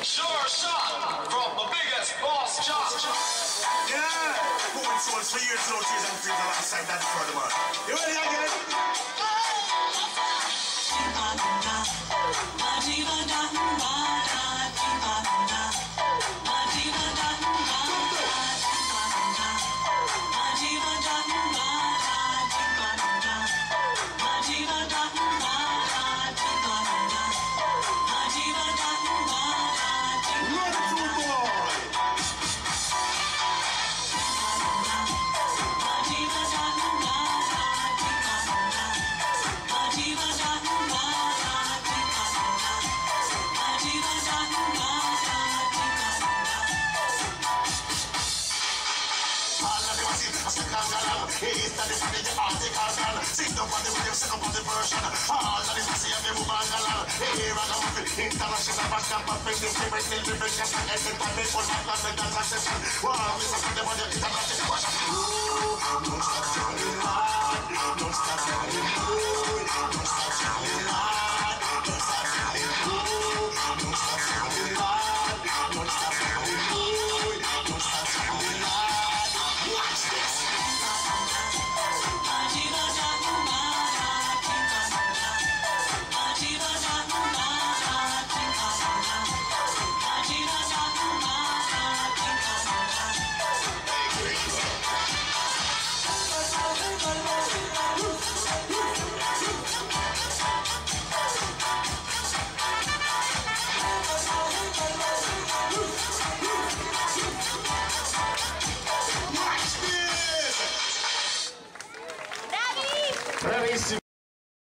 Sure shot from the biggest boss chop. Yeah, moving souls for years, no tears and fears alongside that further man. You ready again? Sing up on the wave, set up on the version. All of this massive, they move on along. Hey, ragamuffin, international fashion, but bring this favorite till we bring us an ending time. Make one night, like that succession. Wow, this is the one that international fashion. Don't stop juggling hard. Don't stop juggling hard. Don't stop juggling hard.